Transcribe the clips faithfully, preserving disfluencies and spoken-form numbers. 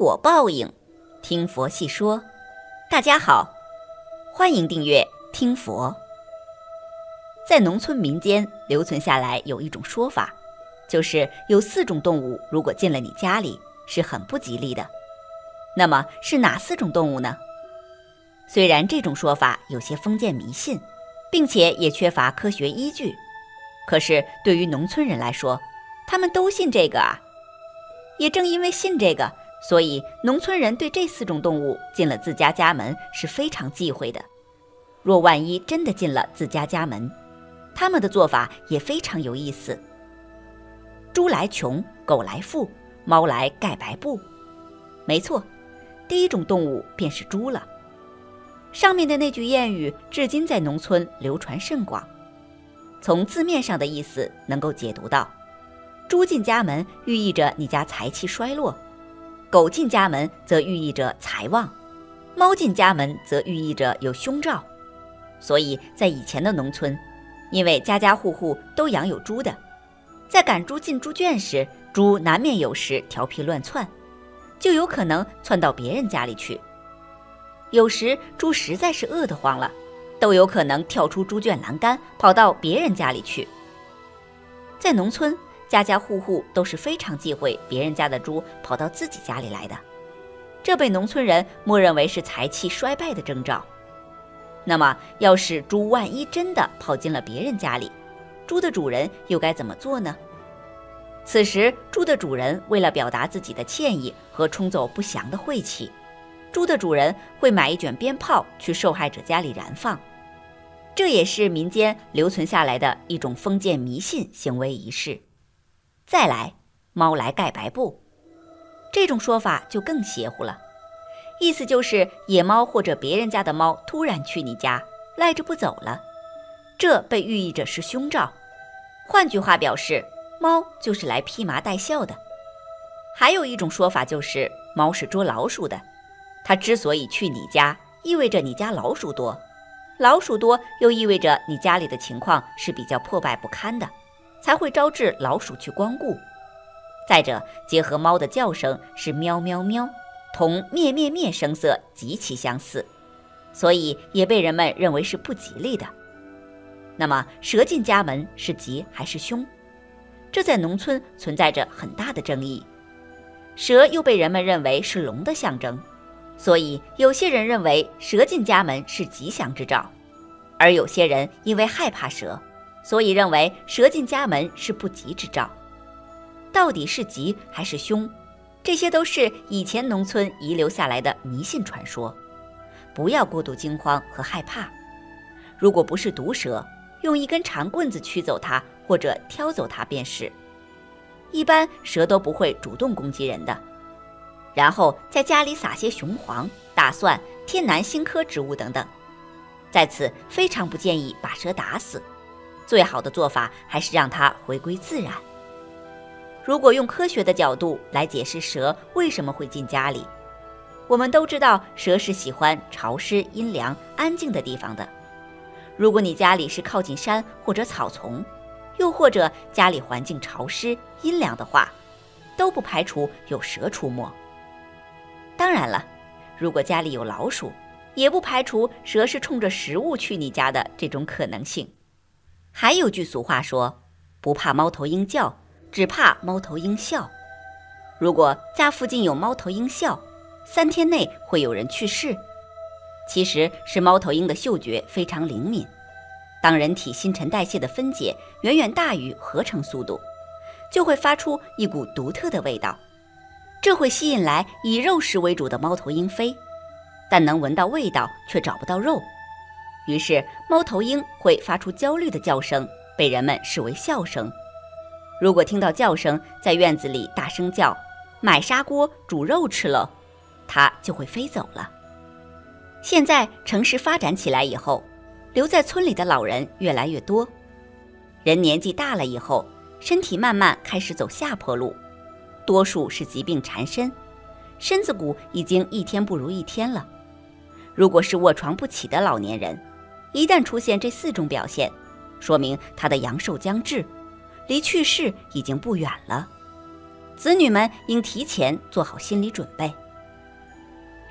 果报应，听佛细说。大家好，欢迎订阅听佛。在农村民间留存下来有一种说法，就是有四种动物如果进了你家里是很不吉利的。那么是哪四种动物呢？虽然这种说法有些封建迷信，并且也缺乏科学依据，可是对于农村人来说，他们都信这个啊。也正因为信这个，所以农村人对这四种动物进了自家家门是非常忌讳的。若万一真的进了自家家门，他们的做法也非常有意思。猪来穷，狗来富，猫来盖白布。没错，第一种动物便是猪了。上面的那句谚语至今在农村流传甚广。从字面上的意思能够解读到，猪进家门寓意着你家财气衰落，狗进家门则寓意着财旺，猫进家门则寓意着有凶兆。所以在以前的农村，因为家家户户都养有猪的，在赶猪进猪圈时，猪难免有时调皮乱窜，就有可能窜到别人家里去。有时猪实在是饿得慌了，都有可能跳出猪圈栏杆，跑到别人家里去。在农村，家家户户都是非常忌讳别人家的猪跑到自己家里来的，这被农村人默认为是财气衰败的征兆。那么要是猪万一真的跑进了别人家里，猪的主人又该怎么做呢？此时猪的主人为了表达自己的歉意和冲走不祥的晦气，猪的主人会买一卷鞭炮去受害者家里燃放。这也是民间留存下来的一种封建迷信行为仪式。再来，猫来盖白布，这种说法就更邪乎了。意思就是野猫或者别人家的猫突然去你家，赖着不走了，这被寓意着是凶兆。换句话表示，猫就是来披麻戴孝的。还有一种说法就是猫是捉老鼠的，它之所以去你家，意味着你家老鼠多，老鼠多又意味着你家里的情况是比较破败不堪的，才会招致老鼠去光顾。再者，结合猫的叫声是喵喵喵，同咩咩咩声色极其相似，所以也被人们认为是不吉利的。那么蛇进家门是吉还是凶？这在农村存在着很大的争议。蛇又被人们认为是龙的象征，所以有些人认为蛇进家门是吉祥之兆，而有些人因为害怕蛇，所以认为蛇进家门是不吉之兆。到底是吉还是凶？这些都是以前农村遗留下来的迷信传说，不要过度惊慌和害怕。如果不是毒蛇，用一根长棍子驱走它或者挑走它便是。一般蛇都不会主动攻击人的。然后在家里撒些雄黄、大蒜、天南星科植物等等。在此非常不建议把蛇打死，最好的做法还是让它回归自然。如果用科学的角度来解释蛇为什么会进家里，我们都知道蛇是喜欢潮湿、阴凉、安静的地方的。如果你家里是靠近山或者草丛，又或者家里环境潮湿、阴凉的话，都不排除有蛇出没。当然了，如果家里有老鼠，也不排除蛇是冲着食物去你家的这种可能性。还有句俗话说，不怕猫头鹰叫，只怕猫头鹰笑。如果家附近有猫头鹰笑，三天内会有人去世。其实是猫头鹰的嗅觉非常灵敏，当人体新陈代谢的分解远远大于合成速度，就会发出一股独特的味道，这会吸引来以肉食为主的猫头鹰飞，但能闻到味道却找不到肉，于是猫头鹰会发出焦虑的叫声，被人们视为笑声。如果听到叫声在院子里大声叫买砂锅煮肉吃了，它就会飞走了。现在城市发展起来以后，留在村里的老人越来越多，人年纪大了以后，身体慢慢开始走下坡路，多数是疾病缠身，身子骨已经一天不如一天了。如果是卧床不起的老年人，一旦出现这四种表现，说明他的阳寿将至，离去世已经不远了。子女们应提前做好心理准备，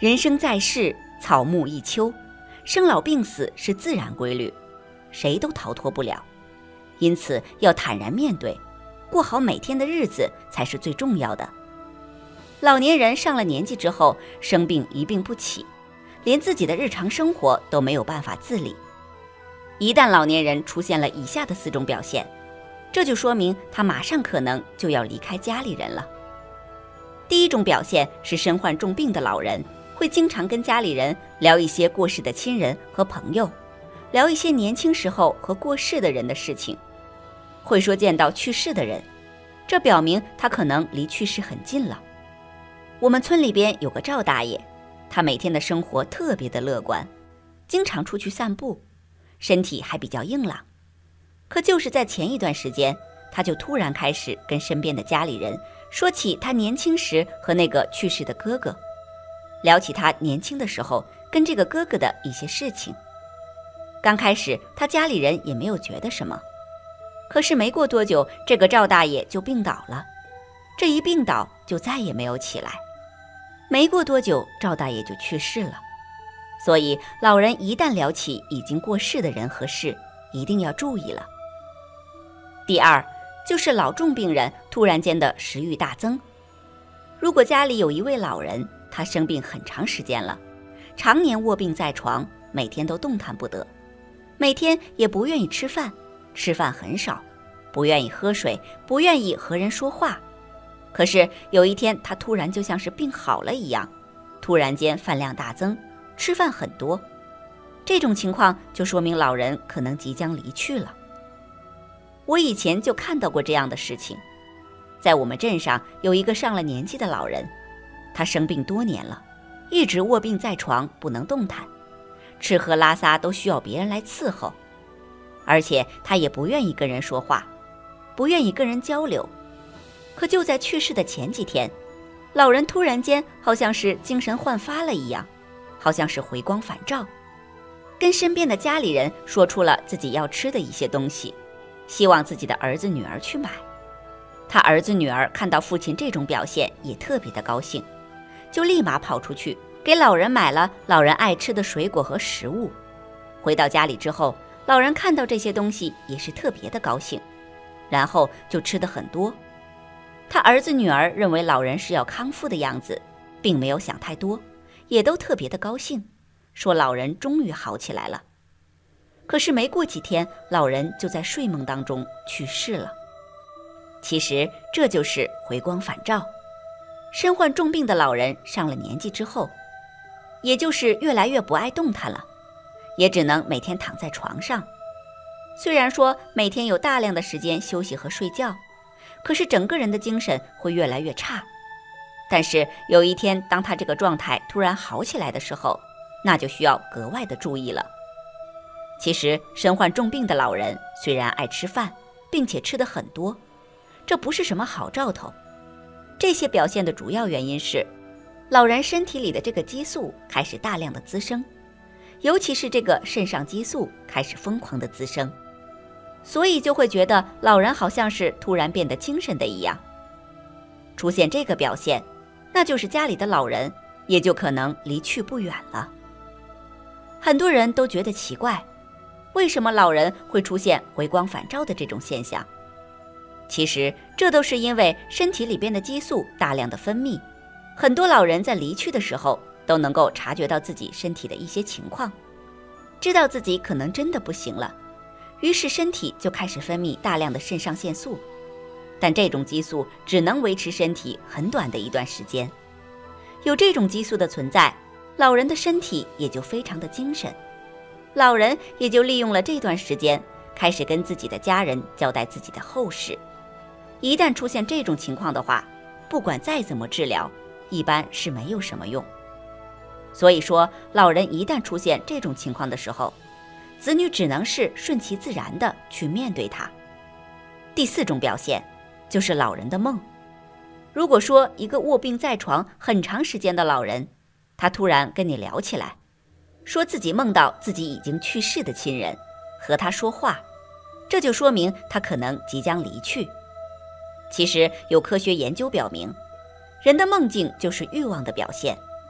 人生在世，草木一秋，生老病死是自然规律，谁都逃脱不了。因此要坦然面对，过好每天的日子才是最重要的。老年人上了年纪之后，生病一病不起，连自己的日常生活都没有办法自理。一旦老年人出现了以下的四种表现，这就说明他马上可能就要离开家里人了。第一种表现是身患重病的老人会经常跟家里人聊一些过世的亲人和朋友，聊一些年轻时候和过世的人的事情，会说见到去世的人，这表明他可能离去世很近了。我们村里边有个赵大爷，他每天的生活特别的乐观，经常出去散步，身体还比较硬朗。可就是在前一段时间，他就突然开始跟身边的家里人说起他年轻时和那个去世的哥哥，聊起他年轻的时候跟这个哥哥的一些事情。刚开始他家里人也没有觉得什么，可是没过多久，这个赵大爷就病倒了，这一病倒就再也没有起来。没过多久，赵大爷就去世了。所以老人一旦聊起已经过世的人和事，一定要注意了。第二，就是老重病人突然间的食欲大增。如果家里有一位老人，他生病很长时间了，常年卧病在床，每天都动弹不得，每天也不愿意吃饭，吃饭很少，不愿意喝水，不愿意和人说话。可是有一天，他突然就像是病好了一样，突然间饭量大增，吃饭很多。这种情况就说明老人可能即将离去了。我以前就看到过这样的事情，在我们镇上有一个上了年纪的老人，他生病多年了，一直卧病在床，不能动弹，吃喝拉撒都需要别人来伺候，而且他也不愿意跟人说话，不愿意跟人交流。可就在去世的前几天，老人突然间好像是精神焕发了一样，好像是回光返照，跟身边的家里人说出了自己要吃的一些东西，希望自己的儿子女儿去买。他儿子女儿看到父亲这种表现也特别的高兴，就立马跑出去给老人买了老人爱吃的水果和食物。回到家里之后，老人看到这些东西也是特别的高兴，然后就吃得很多。他儿子女儿认为老人是要康复的样子，并没有想太多，也都特别的高兴，说老人终于好起来了。可是没过几天，老人就在睡梦当中去世了。其实这就是回光返照。身患重病的老人上了年纪之后，也就是越来越不爱动弹了，也只能每天躺在床上。虽然说每天有大量的时间休息和睡觉，可是整个人的精神会越来越差。但是有一天，当他这个状态突然好起来的时候，那就需要格外的注意了。其实身患重病的老人虽然爱吃饭，并且吃得很多，这不是什么好兆头。这些表现的主要原因是老人身体里的这个激素开始大量的滋生，尤其是这个肾上激素开始疯狂的滋生，所以就会觉得老人好像是突然变得精神的一样。出现这个表现，那就是家里的老人也就可能离去不远了。很多人都觉得奇怪，为什么老人会出现回光返照的这种现象？其实这都是因为身体里边的激素大量的分泌，很多老人在离去的时候都能够察觉到自己身体的一些情况，知道自己可能真的不行了，于是身体就开始分泌大量的肾上腺素。但这种激素只能维持身体很短的一段时间，有这种激素的存在，老人的身体也就非常的精神，老人也就利用了这段时间，开始跟自己的家人交代自己的后事。一旦出现这种情况的话，不管再怎么治疗，一般是没有什么用。所以说，老人一旦出现这种情况的时候，子女只能是顺其自然的去面对它。第四种表现就是老人的梦。如果说一个卧病在床很长时间的老人，他突然跟你聊起来，说自己梦到自己已经去世的亲人和他说话，这就说明他可能即将离去。其实有科学研究表明，人的梦境就是欲望的表现。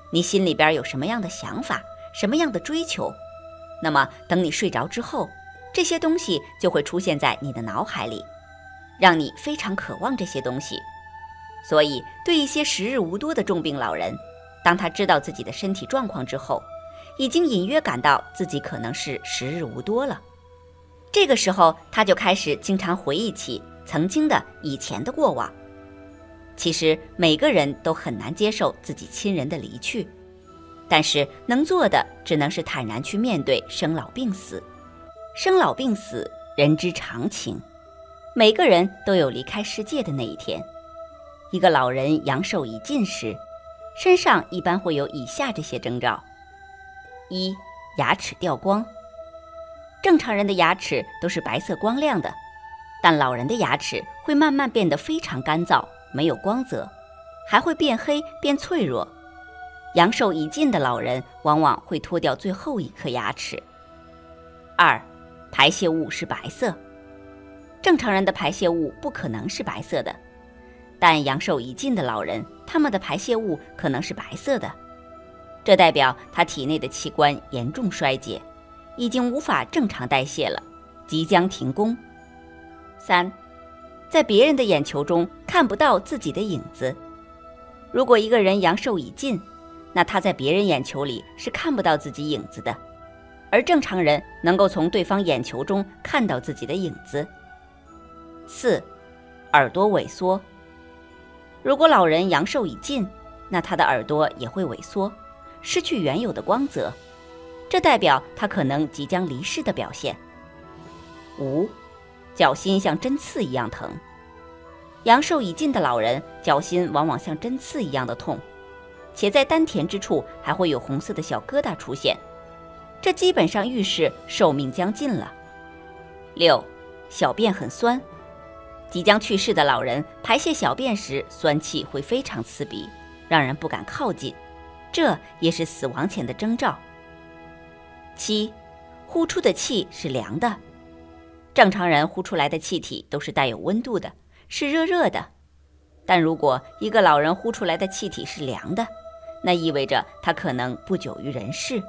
你心里边有什么样的想法，什么样的追求，那么等你睡着之后，这些东西就会出现在你的脑海里，让你非常渴望这些东西。所以对一些时日无多的重病老人，当他知道自己的身体状况之后，已经隐约感到自己可能是时日无多了。这个时候他就开始经常回忆起曾经的以前的过往。其实每个人都很难接受自己亲人的离去，但是能做的只能是坦然去面对生老病死。生老病死，人之常情，每个人都有离开世界的那一天。一个老人阳寿已尽时，身上一般会有以下这些征兆：一、牙齿掉光。正常人的牙齿都是白色光亮的，但老人的牙齿会慢慢变得非常干燥，没有光泽，还会变黑变脆弱。阳寿已尽的老人往往会脱掉最后一颗牙齿。二、排泄物是白色。正常人的排泄物不可能是白色的，但阳寿已尽的老人，他们的排泄物可能是白色的，这代表他体内的器官严重衰竭，已经无法正常代谢了，即将停工。三、在别人的眼球中看不到自己的影子。如果一个人阳寿已尽，那他在别人眼球里是看不到自己影子的，而正常人能够从对方眼球中看到自己的影子。四、耳朵萎缩。如果老人阳寿已尽，那他的耳朵也会萎缩，失去原有的光泽，这代表他可能即将离世的表现。五、脚心像针刺一样疼。阳寿已尽的老人，脚心往往像针刺一样的痛，且在丹田之处还会有红色的小疙瘩出现，这基本上预示寿命将近了。六、小便很酸。即将去世的老人排泄小便时，酸气会非常刺鼻，让人不敢靠近，这也是死亡前的征兆。七、呼出的气是凉的。正常人呼出来的气体都是带有温度的，是热热的，但如果一个老人呼出来的气体是凉的，那意味着他可能不久于人世。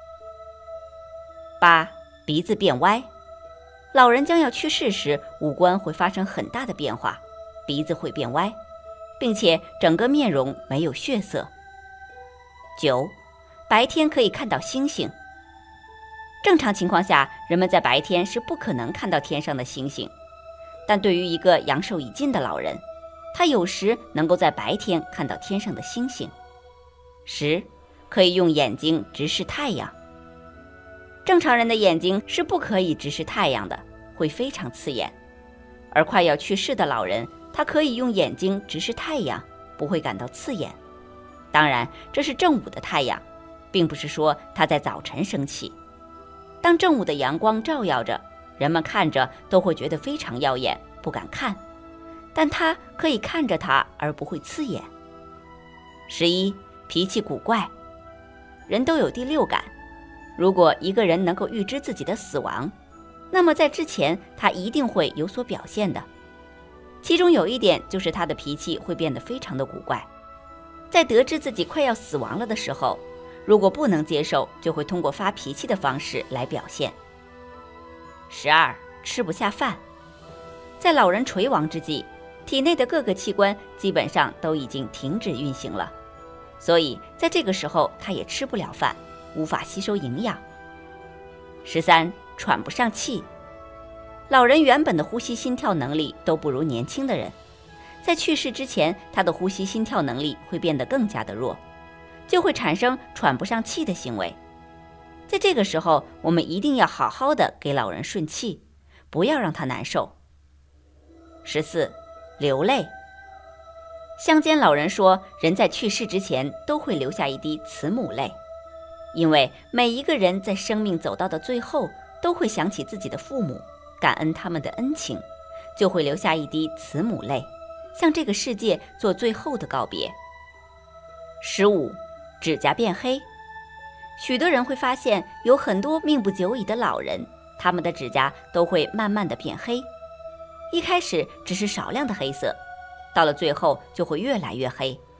八、鼻子变歪。老人将要去世时，五官会发生很大的变化，鼻子会变歪，并且整个面容没有血色。九、白天可以看到星星。正常情况下，人们在白天是不可能看到天上的星星，但对于一个阳寿已尽的老人，他有时能够在白天看到天上的星星。十、可以用眼睛直视太阳。正常人的眼睛是不可以直视太阳的，会非常刺眼，而快要去世的老人，他可以用眼睛直视太阳，不会感到刺眼。当然，这是正午的太阳，并不是说他在早晨升起。当正午的阳光照耀着，人们看着都会觉得非常耀眼，不敢看，但他可以看着它而不会刺眼。十一、脾气古怪。人都有第六感，如果一个人能够预知自己的死亡，那么在之前他一定会有所表现的。其中有一点就是他的脾气会变得非常的古怪，在得知自己快要死亡了的时候，如果不能接受，就会通过发脾气的方式来表现。十二、吃不下饭。在老人垂亡之际，体内的各个器官基本上都已经停止运行了，所以在这个时候他也吃不了饭，无法吸收营养。十三、喘不上气。老人原本的呼吸心跳能力都不如年轻的人，在去世之前，他的呼吸心跳能力会变得更加的弱，就会产生喘不上气的行为。在这个时候，我们一定要好好的给老人顺气，不要让他难受。十四、流泪。乡间老人说，人在去世之前都会流下一滴慈母泪，因为每一个人在生命走到的最后，都会想起自己的父母，感恩他们的恩情，就会流下一滴慈母泪，向这个世界做最后的告别。十五、指甲变黑。许多人会发现，有很多命不久矣的老人，他们的指甲都会慢慢的变黑，一开始只是少量的黑色，到了最后就会越来越黑，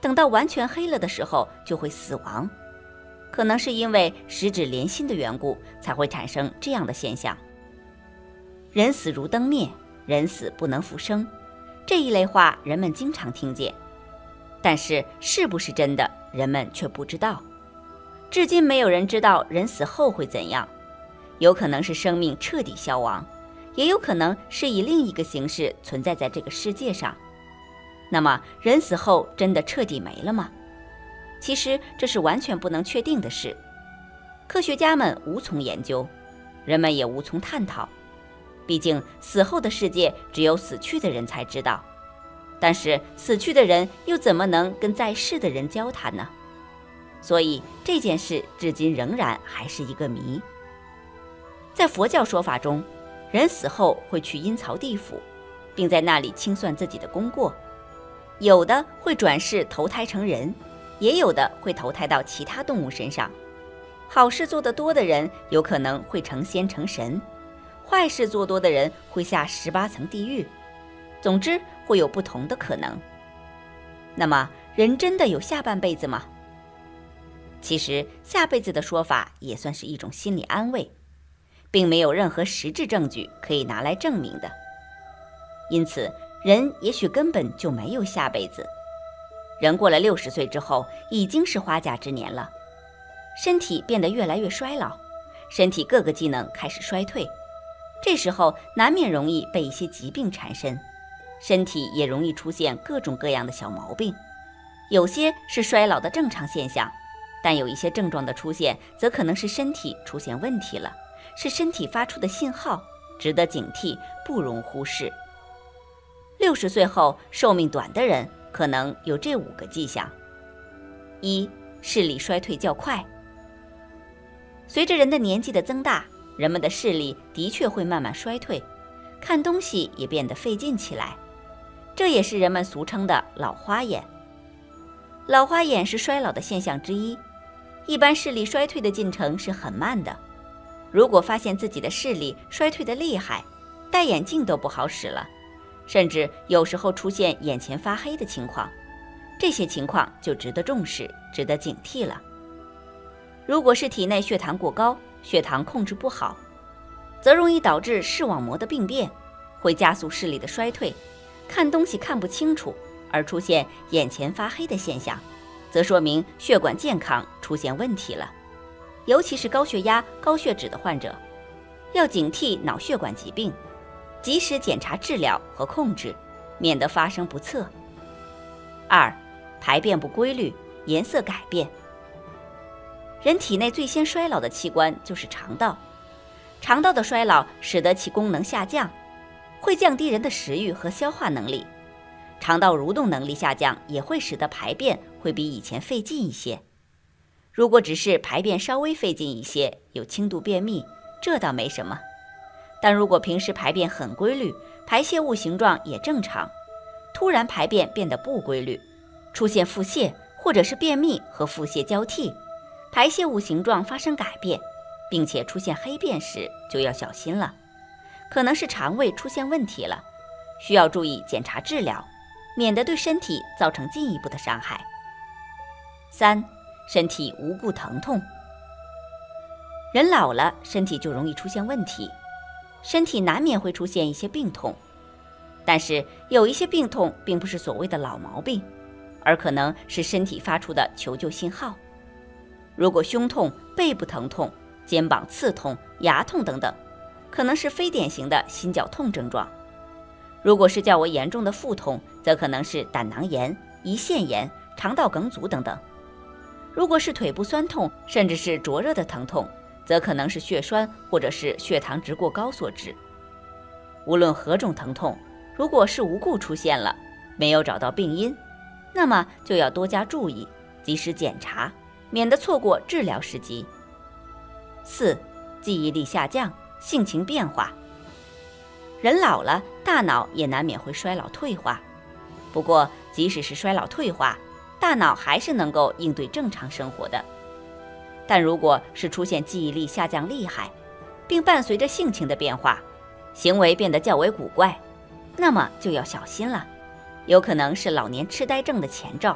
等到完全黑了的时候就会死亡。可能是因为十指连心的缘故，才会产生这样的现象。人死如灯灭，人死不能复生，这一类话人们经常听见，但是是不是真的，人们却不知道。至今没有人知道人死后会怎样，有可能是生命彻底消亡，也有可能是以另一个形式存在在这个世界上。那么人死后真的彻底没了吗？其实这是完全不能确定的事，科学家们无从研究，人们也无从探讨。毕竟死后的世界只有死去的人才知道，但是死去的人又怎么能跟在世的人交谈呢？所以这件事至今仍然还是一个谜。在佛教说法中，人死后会去阴曹地府，并在那里清算自己的功过，有的会转世投胎成人，也有的会投胎到其他动物身上。好事做得多的人有可能会成仙成神，坏事做多的人会下十八层地狱。总之会有不同的可能。那么人真的有下半辈子吗？其实下辈子的说法也算是一种心理安慰，并没有任何实质证据可以拿来证明的。因此人也许根本就没有下辈子。人过了六十岁之后已经是花甲之年了，身体变得越来越衰老，身体各个机能开始衰退，这时候难免容易被一些疾病缠身，身体也容易出现各种各样的小毛病。有些是衰老的正常现象，但有一些症状的出现则可能是身体出现问题了，是身体发出的信号，值得警惕，不容忽视。六十岁后寿命短的人可能有这五个迹象：一、视力衰退较快。随着人的年纪的增大，人们的视力的确会慢慢衰退，看东西也变得费劲起来，这也是人们俗称的老花眼。老花眼是衰老的现象之一，一般视力衰退的进程是很慢的。如果发现自己的视力衰退的厉害，戴眼镜都不好使了，甚至有时候出现眼前发黑的情况，这些情况就值得重视，值得警惕了。如果是体内血糖过高，血糖控制不好，则容易导致视网膜的病变，会加速视力的衰退，看东西看不清楚，而出现眼前发黑的现象，则说明血管健康出现问题了。尤其是高血压、高血脂的患者，要警惕脑血管疾病，及时检查治疗和控制，免得发生不测。二、排便不规律，颜色改变。人体内最先衰老的器官就是肠道，肠道的衰老使得其功能下降，会降低人的食欲和消化能力。肠道蠕动能力下降也会使得排便会比以前费劲一些。如果只是排便稍微费劲一些，有轻度便秘，这倒没什么。但如果平时排便很规律，排泄物形状也正常，突然排便变得不规律，出现腹泻或者是便秘和腹泻交替，排泄物形状发生改变，并且出现黑便时，就要小心了，可能是肠胃出现问题了，需要注意检查治疗，免得对身体造成进一步的伤害。三、身体无故疼痛。人老了，身体就容易出现问题，身体难免会出现一些病痛，但是有一些病痛并不是所谓的老毛病，而可能是身体发出的求救信号。如果胸痛、背部疼痛、肩膀刺痛、牙痛等等，可能是非典型的心绞痛症状。如果是较为严重的腹痛，则可能是胆囊炎、胰腺炎、肠道梗阻等等。如果是腿部酸痛，甚至是灼热的疼痛，则可能是血栓或者是血糖值过高所致。无论何种疼痛，如果是无故出现了，没有找到病因，那么就要多加注意，及时检查，免得错过治疗时机。四、记忆力下降，性情变化。人老了，大脑也难免会衰老退化。不过，即使是衰老退化，大脑还是能够应对正常生活的。但如果是出现记忆力下降厉害，并伴随着性情的变化，行为变得较为古怪，那么就要小心了，有可能是老年痴呆症的前兆，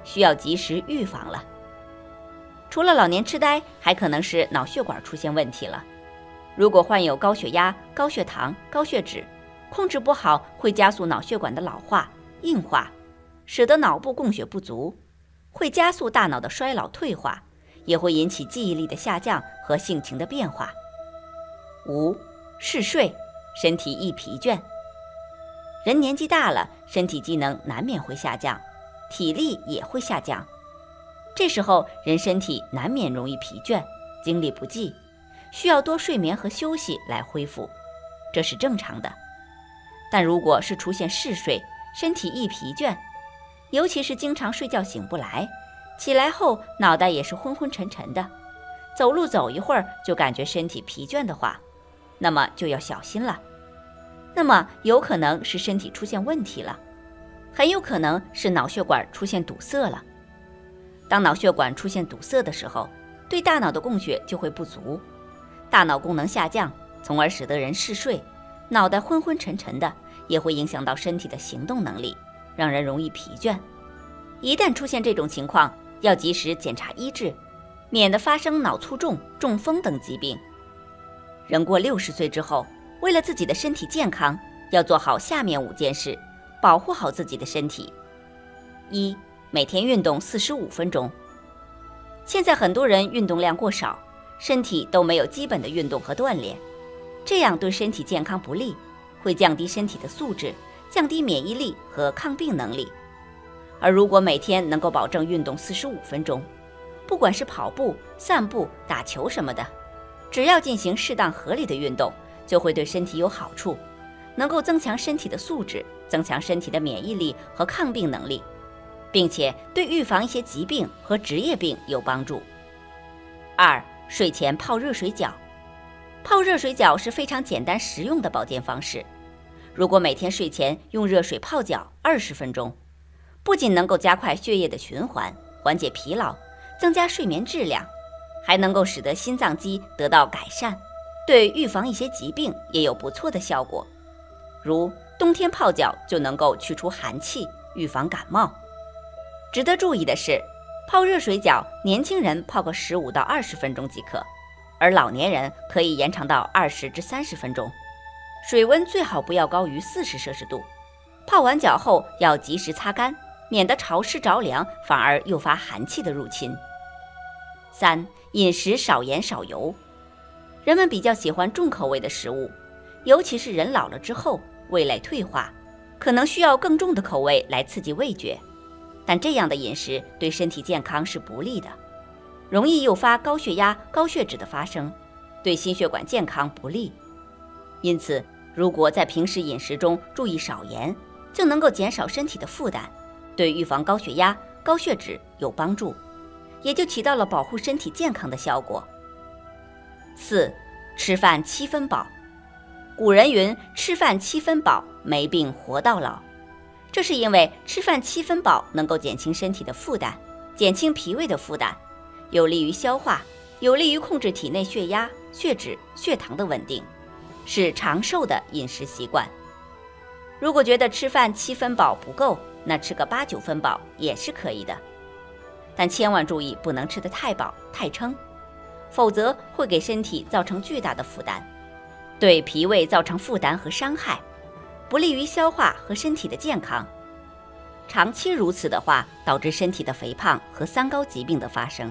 需要及时预防了。除了老年痴呆，还可能是脑血管出现问题了。如果患有高血压、高血糖、高血脂，控制不好会加速脑血管的老化、硬化，使得脑部供血不足，会加速大脑的衰老退化，也会引起记忆力的下降和性情的变化。五、嗜睡，身体易疲倦。人年纪大了，身体机能难免会下降，体力也会下降。这时候人身体难免容易疲倦，精力不济，需要多睡眠和休息来恢复，这是正常的。但如果是出现嗜睡，身体易疲倦，尤其是经常睡觉醒不来，起来后脑袋也是昏昏沉沉的，走路走一会儿就感觉身体疲倦的话，那么就要小心了。那么有可能是身体出现问题了，很有可能是脑血管出现堵塞了。当脑血管出现堵塞的时候，对大脑的供血就会不足，大脑功能下降，从而使得人嗜睡，脑袋昏昏沉沉的，也会影响到身体的行动能力，让人容易疲倦。一旦出现这种情况，要及时检查医治，免得发生脑卒中、中风等疾病。人过六十岁之后，为了自己的身体健康，要做好下面五件事，保护好自己的身体。一、每天运动四十五分钟。现在很多人运动量过少，身体都没有基本的运动和锻炼，这样对身体健康不利，会降低身体的素质，降低免疫力和抗病能力。而如果每天能够保证运动四十五分钟，不管是跑步、散步、打球什么的，只要进行适当合理的运动，就会对身体有好处，能够增强身体的素质，增强身体的免疫力和抗病能力，并且对预防一些疾病和职业病有帮助。二、睡前泡热水脚。泡热水脚是非常简单实用的保健方式。如果每天睡前用热水泡脚二十分钟，不仅能够加快血液的循环，缓解疲劳，增加睡眠质量，还能够使得心脏肌得到改善，对预防一些疾病也有不错的效果。如冬天泡脚就能够去除寒气，预防感冒。值得注意的是，泡热水脚，年轻人泡个十五到二十分钟即可，而老年人可以延长到二十至三十分钟。水温最好不要高于四十摄氏度。泡完脚后要及时擦干，免得潮湿着凉，反而诱发寒气的入侵。三、饮食少盐少油。人们比较喜欢重口味的食物，尤其是人老了之后，味蕾退化，可能需要更重的口味来刺激味觉。但这样的饮食对身体健康是不利的，容易诱发高血压、高血脂的发生，对心血管健康不利。因此，如果在平时饮食中注意少盐，就能够减少身体的负担，对预防高血压、高血脂有帮助，也就起到了保护身体健康的效果。四、吃饭七分饱。古人云：吃饭七分饱，没病活到老。这是因为吃饭七分饱能够减轻身体的负担，减轻脾胃的负担，有利于消化，有利于控制体内血压、血脂、血糖的稳定，是长寿的饮食习惯。如果觉得吃饭七分饱不够，那吃个八九分饱也是可以的，但千万注意不能吃得太饱太撑，否则会给身体造成巨大的负担，对脾胃造成负担和伤害，不利于消化和身体的健康。长期如此的话，导致身体的肥胖和三高疾病的发生。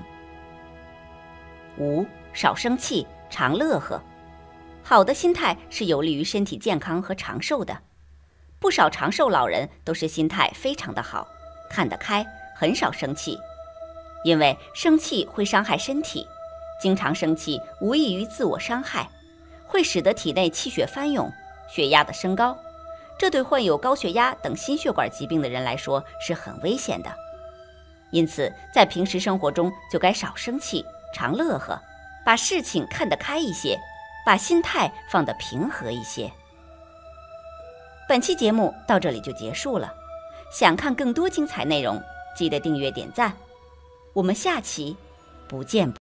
五、少生气，常乐呵。好的心态是有利于身体健康和长寿的。不少长寿老人都是心态非常的好，看得开，很少生气。因为生气会伤害身体，经常生气无异于自我伤害，会使得体内气血翻涌，血压的升高，这对患有高血压等心血管疾病的人来说是很危险的。因此，在平时生活中就该少生气，常乐呵，把事情看得开一些，把心态放得平和一些。本期节目到这里就结束了，想看更多精彩内容，记得订阅点赞。我们下期不见不